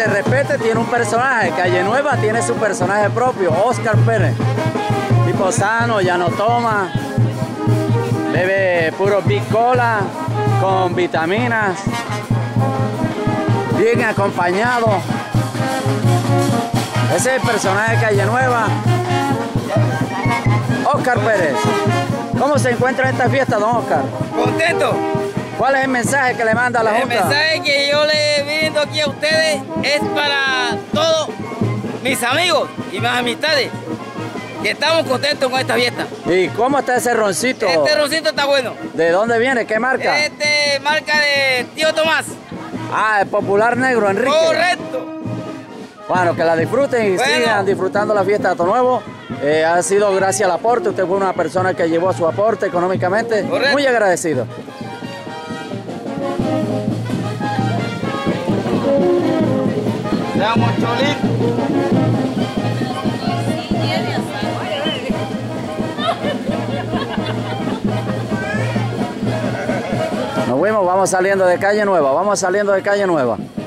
respete, tiene un personaje. Calle Nueva tiene su personaje propio, Oscar Pérez. Tipo sano, ya no toma. Bebe puro Big Cola con vitaminas. Bien acompañado. Ese es el personaje de Calle Nueva, Oscar Pérez. ¿Cómo se encuentra en esta fiesta, don Oscar? Contento. ¿Cuál es el mensaje que le manda a la Junta? El mensaje que yo le brindo aquí a ustedes es para todos mis amigos y mis amistades, que estamos contentos con esta fiesta. ¿Y cómo está ese roncito? Este roncito está bueno. ¿De dónde viene? ¿Qué marca? Marca de Tío Tomás. Ah, el Popular Negro, Enrique. Correcto. Bueno, que la disfruten y sigan disfrutando la fiesta de Ato Nuevo. Ha sido gracias al aporte. Usted fue una persona que llevó su aporte económicamente. Correcto. Muy agradecido. Seamos cholitos. Nos fuimos, vamos saliendo de Calle Nueva.